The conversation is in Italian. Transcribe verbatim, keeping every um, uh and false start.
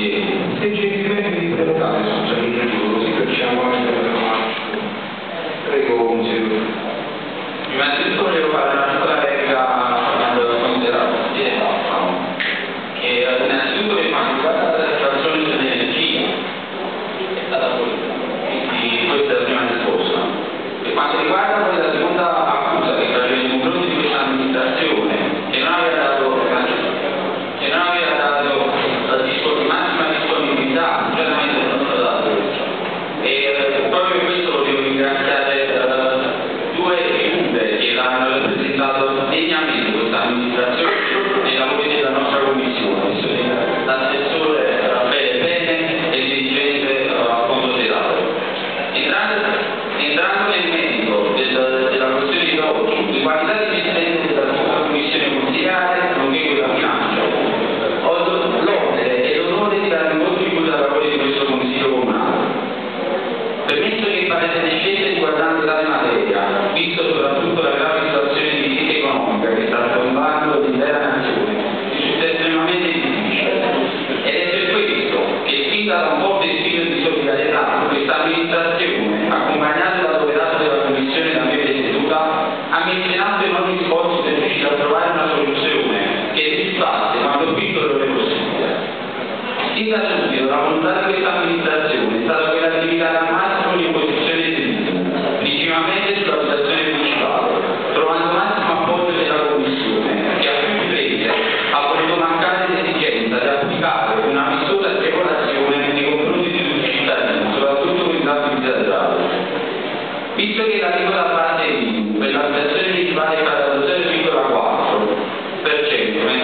consiglieri, se gentilmente di prenotare sul salire giù, così facciamo anche la marcia. Prego, consigliere. Prima di tutto volevo fare una piccola replica al considerato consigliere Baffano, che innanzitutto per quanto riguarda la situazione dell'energia è stata politica, quindi questa è la prima risposta. Per quanto riguarda poi la seconda accusa che faceva nei confronti di questa amministrazione, che non aveva dato che non aveva dato la disponibilità, massima disponibilità, certamente non è stato dato. E eh, proprio per questo volevo ringraziare eh, due figure che hanno rappresentato degnamente questa amministrazione nei lavori della nostra commissione, l'assessore Raffaele Bene e il dirigente Alfonso Terato. Entrando, entrando nel merito del, della questione di oggi, di qualità di presidente della nostra commissione consigliare, nonché quella bilancio, ho l'onere e l'onore di dare un contributo ai lavori di questo Consiglio Comunale. Permesso che farete le scelte riguardanti tale materia, visto soprattutto la grave situazione di crisi economica che sta affrontando l'intera nazione, risulta estremamente difficile. Ed è per questo che, fin da un forte spirito di solidarietà, questa amministrazione, accompagnata dall'operato della Commissione da me presieduta, ha messo in atto enormi sforzi per riuscire a trovare una soluzione che rispasse quanto più dolore possibile. Sin da subito la volontà di questa amministrazione è stata quella di evitare al massimo l'imposizione del turismo, principalmente sull'abitazione principale, trovando massimo appoggio della Commissione, che a più riprese ha voluto mancare l'esigenza di applicare una vistosa agevolazione nei confronti di tutti i cittadini, soprattutto con i traffici esagerato. Visto che la regola parte I V U per l'abitazione principale è stata dello zero virgola quattro per cento,